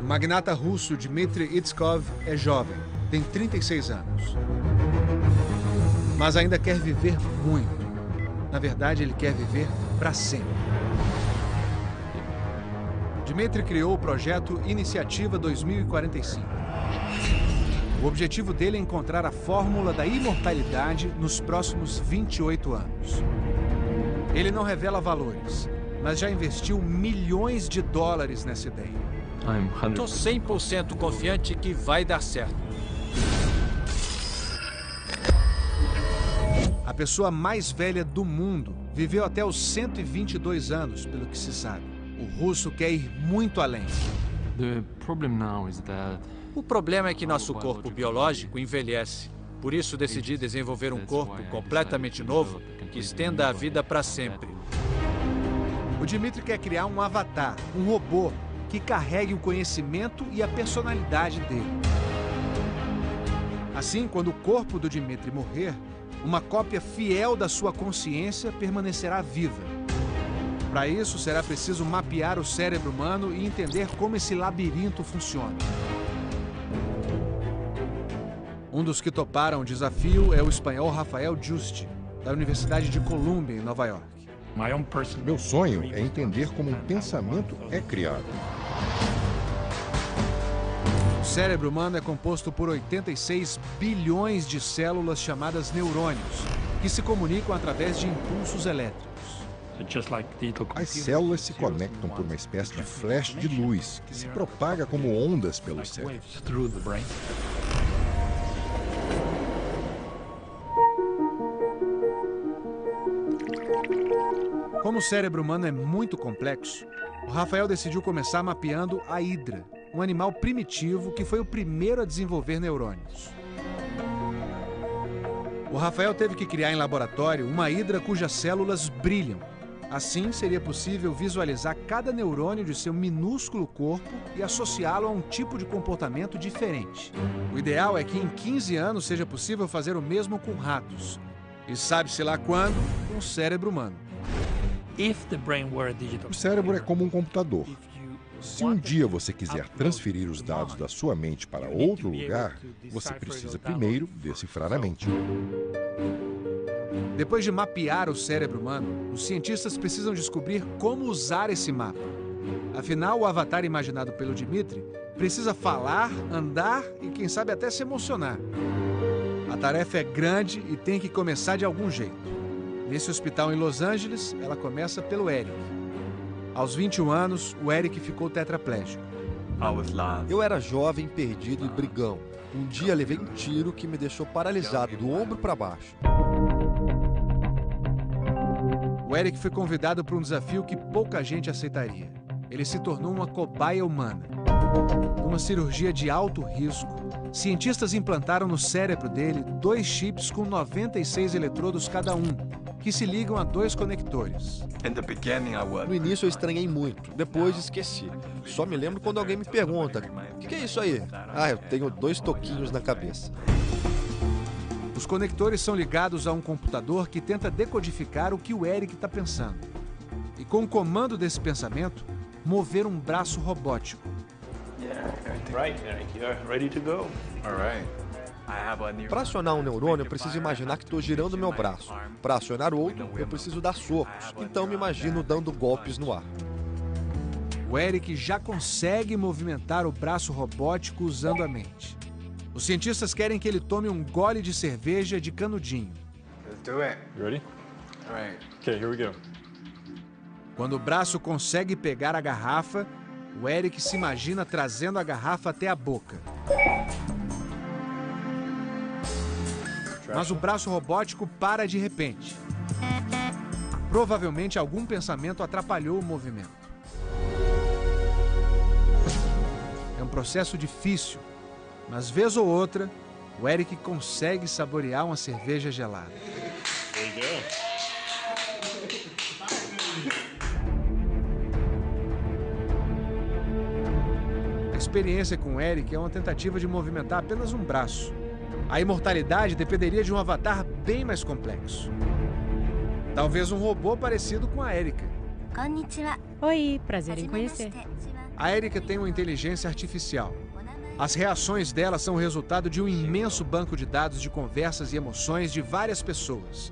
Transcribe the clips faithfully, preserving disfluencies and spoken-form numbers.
O magnata russo Dmitry Itskov é jovem, tem trinta e seis anos. Mas ainda quer viver muito. Na verdade, ele quer viver para sempre. Dmitry criou o projeto Iniciativa dois mil e quarenta e cinco. O objetivo dele é encontrar a fórmula da imortalidade nos próximos vinte e oito anos. Ele não revela valores, mas já investiu milhões de dólares nessa ideia. Estou cem por cento confiante que vai dar certo. A pessoa mais velha do mundo viveu até os cento e vinte e dois anos, pelo que se sabe. O russo quer ir muito além. O problema é que nosso corpo biológico envelhece. Por isso decidi desenvolver um corpo completamente novo que estenda a vida para sempre. O Dmitry quer criar um avatar, um robô, que carregue o conhecimento e a personalidade dele. Assim, quando o corpo do Dmitry morrer, uma cópia fiel da sua consciência permanecerá viva. Para isso, será preciso mapear o cérebro humano e entender como esse labirinto funciona. Um dos que toparam o desafio é o espanhol Rafael Juste, da Universidade de Columbia, em Nova York. Meu sonho é entender como um pensamento é criado. O cérebro humano é composto por oitenta e seis bilhões de células chamadas neurônios, que se comunicam através de impulsos elétricos. As células se conectam por uma espécie de flash de luz, que se propaga como ondas pelo cérebro. Como o cérebro humano é muito complexo, o Rafael decidiu começar mapeando a hidra, um animal primitivo que foi o primeiro a desenvolver neurônios. O Rafael teve que criar em laboratório uma hidra cujas células brilham. Assim, seria possível visualizar cada neurônio de seu minúsculo corpo e associá-lo a um tipo de comportamento diferente. O ideal é que em quinze anos seja possível fazer o mesmo com ratos. E sabe-se lá quando, com o cérebro humano. O cérebro é como um computador. Se um dia você quiser transferir os dados da sua mente para outro lugar, você precisa primeiro decifrar a mente. Depois de mapear o cérebro humano, os cientistas precisam descobrir como usar esse mapa. Afinal, o avatar imaginado pelo Dmitry precisa falar, andar e, quem sabe, até se emocionar. A tarefa é grande e tem que começar de algum jeito. Nesse hospital em Los Angeles, ela começa pelo Eric. Aos vinte e um anos, o Eric ficou tetraplégico. Eu era jovem, perdido e brigão. Um dia levei um tiro que me deixou paralisado do ombro para baixo. O Eric foi convidado para um desafio que pouca gente aceitaria. Ele se tornou uma cobaia humana. Numa cirurgia de alto risco, cientistas implantaram no cérebro dele dois chips com noventa e seis eletrodos cada um, que se ligam a dois conectores. No início eu estranhei muito, depois esqueci. Só me lembro quando alguém me pergunta: o que, que é isso aí? Ah, eu tenho dois toquinhos na cabeça. Os conectores são ligados a um computador que tenta decodificar o que o Eric está pensando. E com o comando desse pensamento, mover um braço robótico. Para acionar um neurônio, eu preciso imaginar que estou girando meu braço. Para acionar o outro, eu preciso dar socos. Então me imagino dando golpes no ar. O Eric já consegue movimentar o braço robótico usando a mente. Os cientistas querem que ele tome um gole de cerveja de canudinho. Quando o braço consegue pegar a garrafa, o Eric se imagina trazendo a garrafa até a boca. Mas o braço robótico para de repente. Provavelmente algum pensamento atrapalhou o movimento. É um processo difícil, mas vez ou outra, o Eric consegue saborear uma cerveja gelada. A experiência com o Eric é uma tentativa de movimentar apenas um braço. A imortalidade dependeria de um avatar bem mais complexo. Talvez um robô parecido com a Erika. Oi, prazer em conhecer. A Erika tem uma inteligência artificial. As reações dela são o resultado de um imenso banco de dados de conversas e emoções de várias pessoas.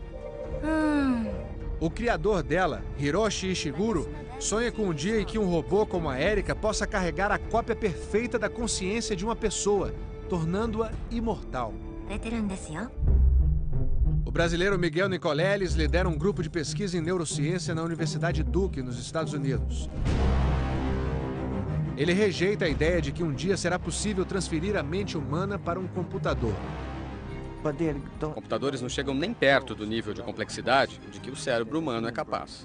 O criador dela, Hiroshi Ishiguro, sonha com um dia em que um robô como a Erika possa carregar a cópia perfeita da consciência de uma pessoa, tornando-a imortal. O brasileiro Miguel Nicoleles lidera um grupo de pesquisa em neurociência na Universidade Duke, nos Estados Unidos. Ele rejeita a ideia de que um dia será possível transferir a mente humana para um computador. Computadores não chegam nem perto do nível de complexidade de que o cérebro humano é capaz.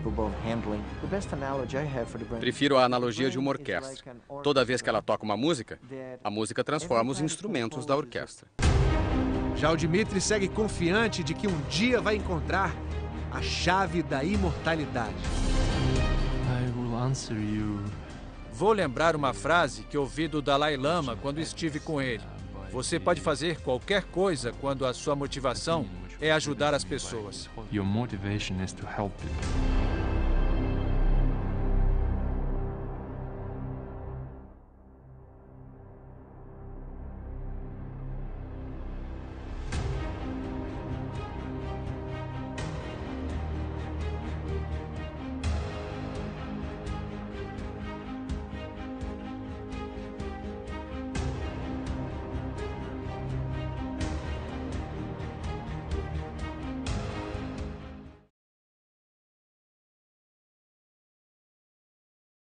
Prefiro a analogia de uma orquestra. Toda vez que ela toca uma música, a música transforma os instrumentos da orquestra. Já o Dmitri segue confiante de que um dia vai encontrar a chave da imortalidade. Vou lembrar uma frase que ouvi do Dalai Lama quando estive com ele. Você pode fazer qualquer coisa quando a sua motivação é ajudar as pessoas. Your motivation is to help people.